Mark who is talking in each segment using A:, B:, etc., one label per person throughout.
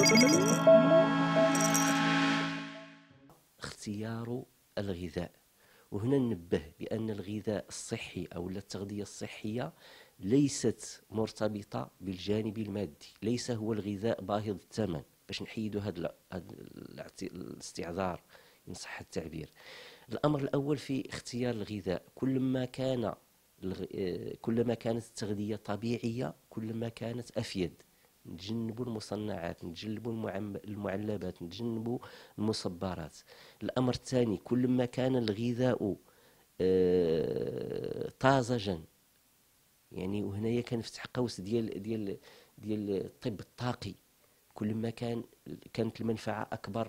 A: اختيار الغذاء. وهنا ننبه بأن الغذاء الصحي أو التغذية الصحية ليست مرتبطة بالجانب المادي، ليس هو الغذاء باهظ الثمن باش نحيدوا هذا الاستعذار إن صح التعبير. الأمر الأول في اختيار الغذاء، كلما كانت التغذية طبيعية كلما كانت أفيد. نتجنبوا المصنعات، نتجنبوا المعلبات، نتجنبوا المصبرات. الأمر الثاني، كلما كان الغذاء طازجا، يعني وهنايا كنفتح قوس ديال الطب الطاقي، كلما كانت المنفعة أكبر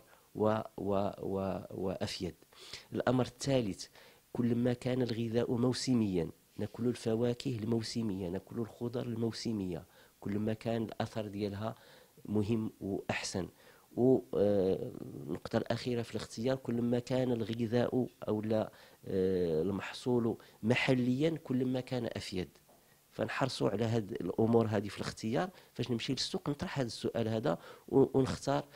A: وأفيد. الأمر الثالث، كلما كان الغذاء موسميا، نأكل الفواكه الموسمية، نأكل الخضر الموسمية، كلما كان الأثر ديالها مهم وأحسن. والنقطة الأخيرة في الاختيار، كلما كان الغذاء أو المحصول محليا كلما كان أفيد. فنحرصوا على هذه الأمور هذه في الاختيار. فاش نمشي للسوق نطرح هذا السؤال هذا ونختار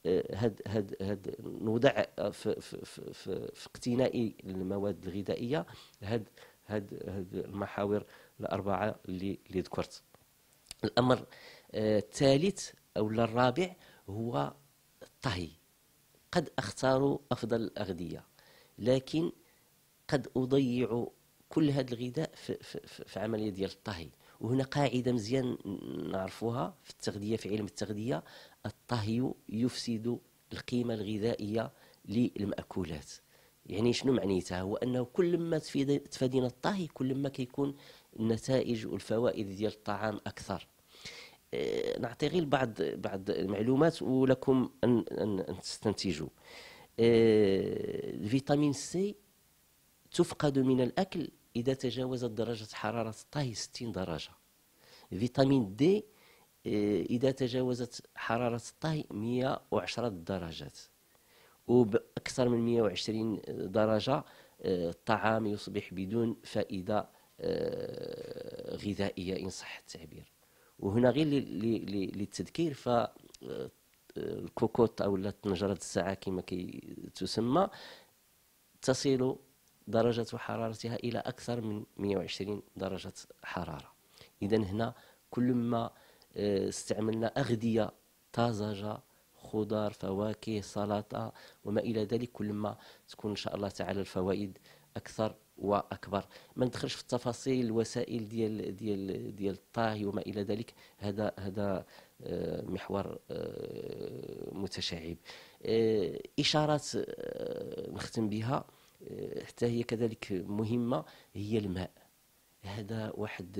A: نوضع في اقتناء المواد الغذائية هاد المحاور الأربعة اللي ذكرت. الأمر الثالث أو الرابع هو الطهي. قد أختار أفضل الأغذية، لكن قد أضيع كل هذا الغذاء في عملية ديال الطهي. وهنا قاعدة مزيان نعرفوها في التغذية، في علم التغذية: الطهي يفسد القيمة الغذائية للمأكولات. يعني شنو معنيتها؟ هو أنه كل ما تفادينا الطهي كل ما كيكون النتائج والفوائد ديال الطعام أكثر. نعطي غير بعض المعلومات ولكم أن تستنتجوا. الفيتامين سي تفقد من الأكل إذا تجاوزت درجة حرارة الطهي 60 درجة. فيتامين دي إذا تجاوزت حرارة الطهي 110 درجات، وبأكثر من 120 درجة الطعام يصبح بدون فائدة غذائية إن صح التعبير. وهنا غير للتذكير، فالكوكوت أو طنجرة الساعة كما تسمى تصل درجة حرارتها إلى أكثر من 120 درجة حرارة. إذن هنا كل ما استعملنا أغذية طازجة، خضار، فواكه، سلطة وما إلى ذلك، كل ما تكون إن شاء الله تعالى الفوائد أكثر وأكبر. ما ندخلش في التفاصيل الوسائل ديال الطهي وما إلى ذلك، هذا محور متشعب. إشارات نختم بها حتى هي كذلك مهمة، هي الماء. هذا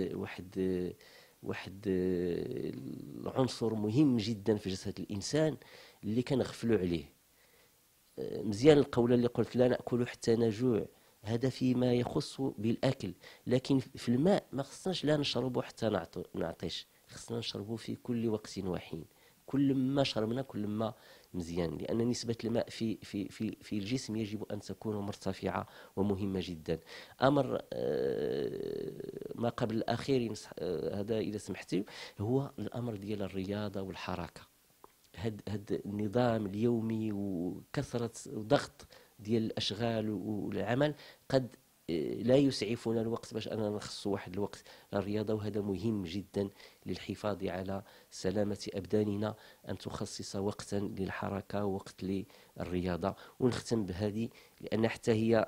A: واحد العنصر مهم جدا في جسد الإنسان اللي كنغفلوا عليه. مزيان القولة اللي قلت لا نأكل حتى نجوع، هذا فيما يخص بالأكل، لكن في الماء ما خصناش لا نشربه حتى نعطش، خصنا نشربه في كل وقت وحين. كل ما شربنا كل ما مزيان، لأن نسبة الماء في الجسم يجب أن تكون مرتفعة ومهمة جدا. أمر ما قبل الأخير هذا إذا سمحتي، هو الأمر ديال الرياضة والحركة. هاد النظام اليومي وكثرة وضغط ديال الأشغال والعمل قد لا يسعفنا الوقت باش أننا نخص واحد الوقت للرياضة، وهذا مهم جدا للحفاظ على سلامة أبداننا، أن تخصص وقتا للحركة ووقت للرياضة. ونختم بهذه لأن حتى هي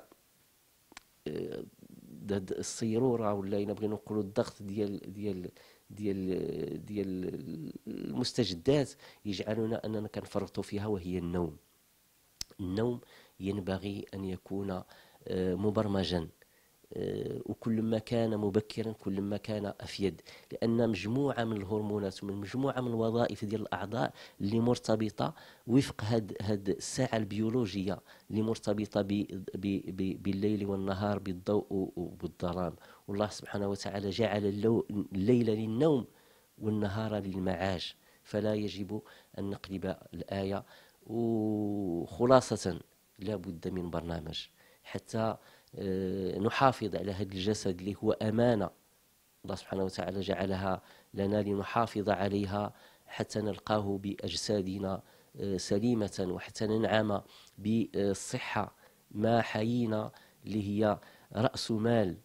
A: الصيرورة ولا نبغي نقولوا الضغط ديال المستجدات يجعلنا أننا كنفرطوا فيها، وهي النوم. النوم ينبغي أن يكون مبرمجا، وكل ما كان مبكرا كل ما كان أفيد، لأن مجموعة من الهرمونات ومن مجموعة من الوظائف ديال الأعضاء اللي مرتبطة وفق هاد الساعة البيولوجية اللي مرتبطة بالليل والنهار، بالضوء وبالظلام. والله سبحانه وتعالى جعل الليل للنوم والنهار للمعاش، فلا يجب أن نقلب الآية. وخلاصة لا بد من برنامج حتى نحافظ على هذا الجسد اللي هو أمانة الله سبحانه وتعالى جعلها لنا لنحافظ عليها حتى نلقاه بأجسادنا سليمة، وحتى ننعم بالصحة ما حيينا، اللي هي رأس مال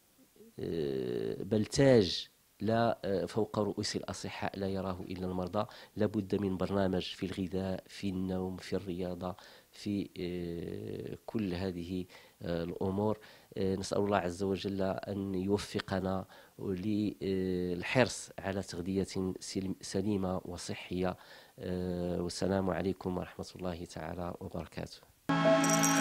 A: بل تاج لا فوق رؤوس الأصحاء لا يراه إلا المرضى. لابد من برنامج في الغذاء، في النوم، في الرياضة، في كل هذه الأمور. نسأل الله عز وجل أن يوفقنا للحرص على تغذية سليمة وصحية. والسلام عليكم ورحمة الله تعالى وبركاته.